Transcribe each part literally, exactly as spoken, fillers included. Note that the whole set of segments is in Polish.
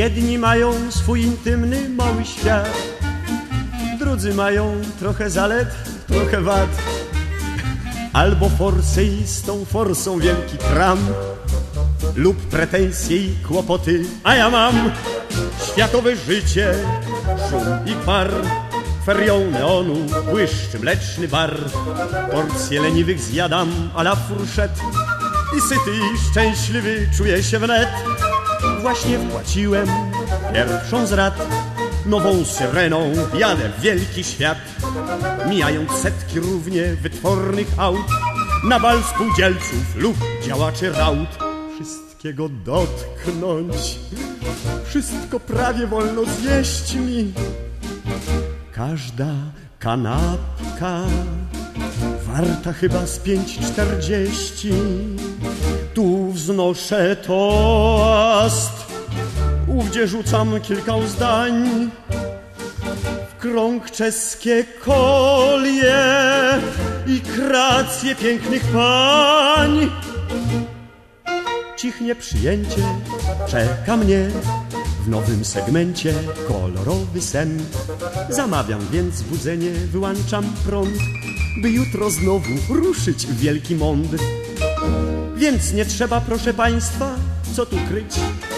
Jedni mają swój intymny, mały świat, drudzy mają trochę zalet, trochę wad. Albo forsę i z tą forsą wielki kram, lub pretensje i kłopoty, a ja mam światowe życie, szum i kwar, ferią neonu, błyszczy mleczny bar. Porcje leniwych zjadam a la furszet i syty i szczęśliwy czuję się wnet. Właśnie wpłaciłem pierwszą z rat, nową syreną jadę w wielki świat. Mijają setki równie wytwornych aut na bal spółdzielców lub działaczy raut. Wszystkiego dotknąć, wszystko prawie wolno zjeść mi. Każda kanapka warta chyba z pięć czterdzieści. Tu wznoszę toast, ówdzie rzucam kilka zdań. W krąg czeskie kolie i kracje pięknych pań. Cichnie przyjęcie, czeka mnie w nowym segmencie kolorowy sen. Zamawiam więc budzenie, wyłączam prąd, by jutro znowu ruszyć w wielki mąd. Więc nie trzeba, proszę państwa, co tu kryć,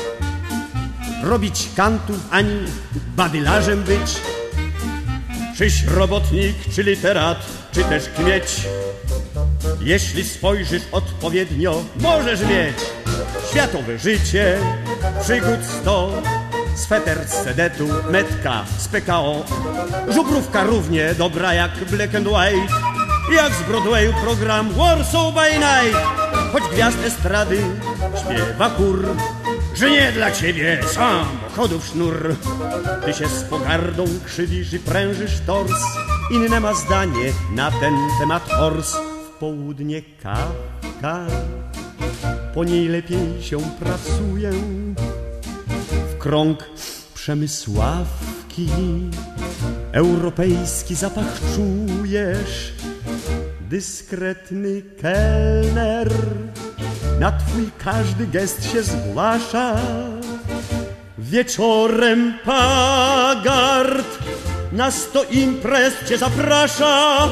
robić kantów ani badylarzem być. Czyś robotnik, czy literat, czy też kmieć, jeśli spojrzysz odpowiednio, możesz mieć światowe życie, przygód sto, sweter z sedetu, metka z P K O, żubrówka równie dobra jak Black and White, jak z Broadwayu program Warsaw by Night. Choć gwiazd estrady śpiewa chór, że nie dla ciebie samochodów sznur. Ty się z pogardą krzywisz i prężysz tors, inne ma zdanie na ten temat hors. W południe kawka, po niej lepiej się pracuje. W krąg Przemysławki europejski zapach czujesz. Dyskretny kelner na twój każdy gest się zgłasza. Wieczorem Pagard na sto imprez cię zaprasza.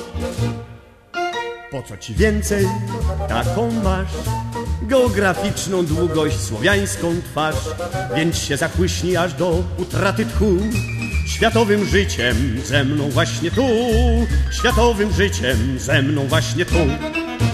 Po co ci więcej? Taką masz geograficzną długość, słowiańską twarz, więc się zachłyśnij aż do utraty tchu. Światowym życiem ze mną właśnie tu, światowym życiem ze mną właśnie tu.